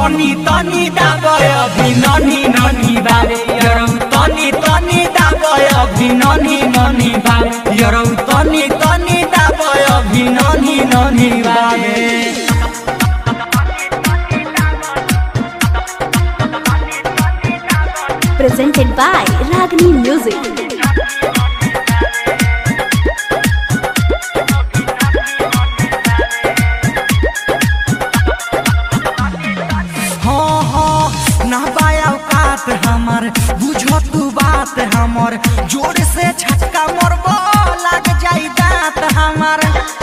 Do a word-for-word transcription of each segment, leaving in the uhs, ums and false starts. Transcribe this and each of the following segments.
तनी तनी दाबय अभी ननी ननी बारे यरौ तनी तनी दाबय अभी ननी ननी बारे यरौ तनी तनी दाबय अभी ननी ननी बारे। Presented by Ragini Music. हमर बुझो तू बात हमर जोर से छक्का मरबो लग जाई दांत हमर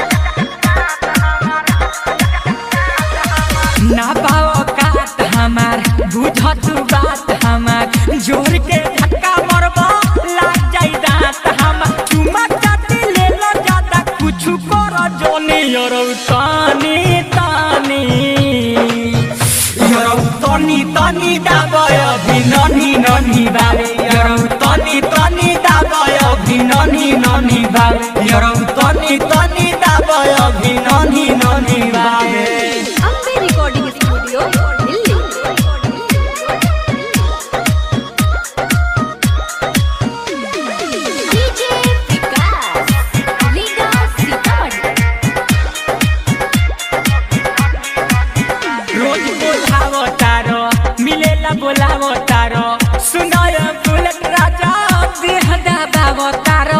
ना पाओ काट हमर बुझो तू बात हमर जोर के छक्का मरबो लग जाई दांत हमर चुमा चाटी ले लो ज्यादा कुछ करो जोनी यरौ तानी तानी यरौ तनी तनी दाबय अभी ननी ननी बारे यरौ तनी तनी दाबय अभी ननी ननी बारे यरौ तनी तनी दाबय अभी ननी ननी बारे। Ambe Recording Studio, Delhi. D J Vikas, Riga Sitamarhi. रोज बोलावो तारो मिलेला बोलावो तारो सुनाय बुलेट राजा देह दाबावो तारो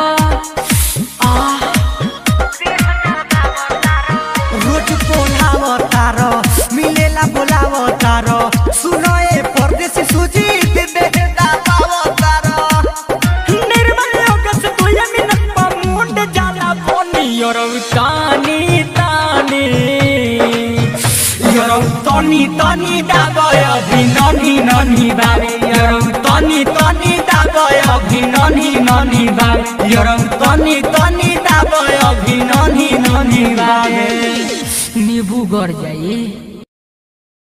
रोज बोलावो तारो मिलेला बोलावो तारो सुनाय परदेसी सुजीत देह दाबावो तारो निर्मल योगस दुई मिनट पा मुंड जाला बोनी यरौ तानी तानी यरौ तनी तनी दाबय अभी ननी ननी बारे यरौ तनी तनी दाबय अभी ननी ननी बारे यरौ तनी तनी दाबय अभी ननी ननी बारे नींबू गड़ जाई।